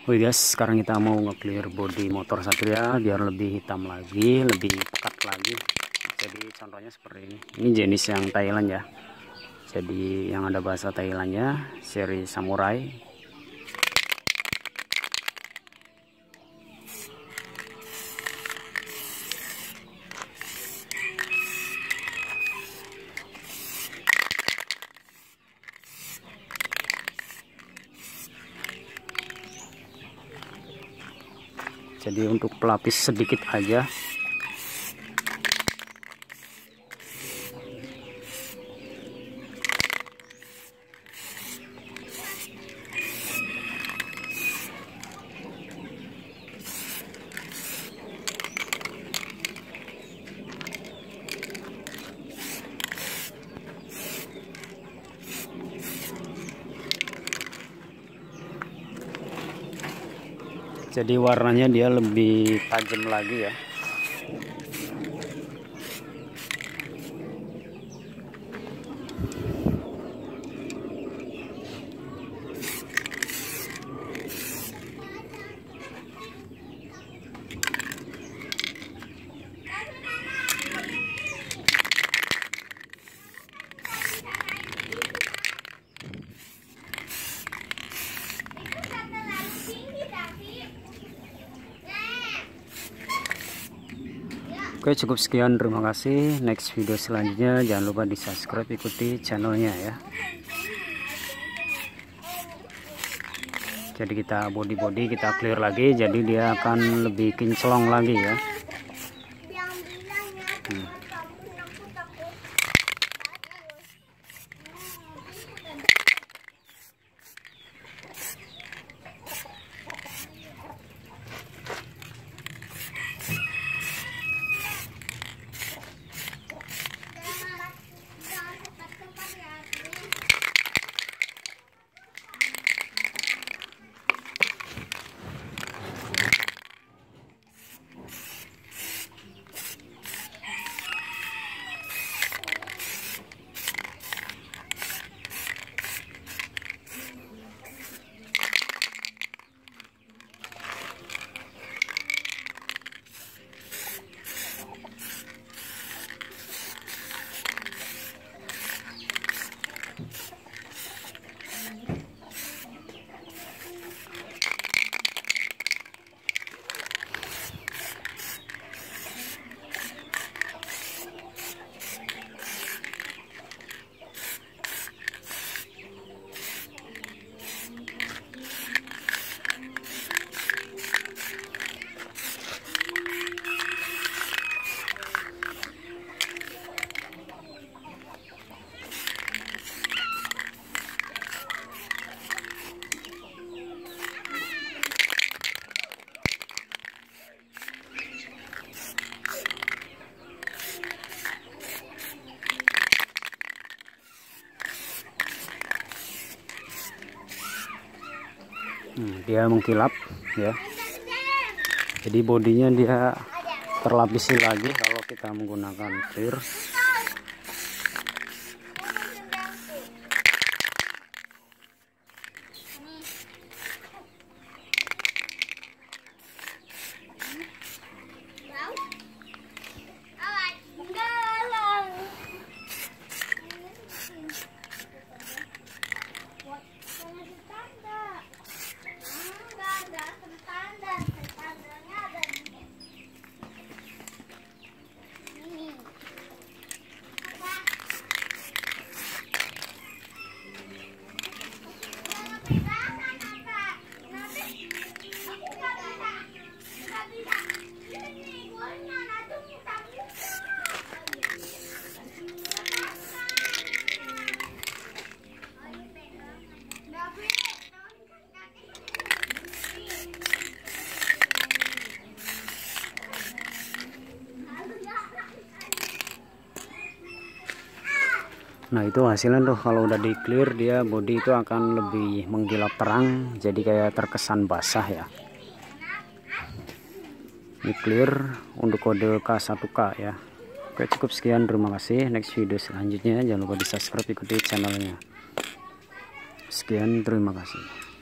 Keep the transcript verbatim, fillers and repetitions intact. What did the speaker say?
Oke guys, sekarang kita mau nge-clear bodi motor Satria biar lebih hitam lagi, lebih pekat lagi. Jadi contohnya seperti ini. Ini jenis yang Thailand ya. Jadi yang ada bahasa Thailandnya, seri Samurai. Jadi untuk pelapis sedikit aja. Jadi warnanya dia lebih tajam lagi ya. Oke, cukup sekian, terima kasih. Next video selanjutnya jangan lupa di subscribe, ikuti channelnya ya. Jadi kita body-body kita clear lagi, jadi dia akan lebih kinclong lagi ya. hmm. Hmm, dia mengkilap ya. Jadi bodinya dia terlapisi lagi kalau kita menggunakan clear. Nah itu hasilnya tuh, kalau udah di clear dia body itu akan lebih menggilap terang, jadi kayak terkesan basah ya. Ini clear untuk kode K satu K ya. Oke, cukup sekian, terima kasih. Next video selanjutnya jangan lupa di subscribe, ikuti channelnya. Sekian, terima kasih.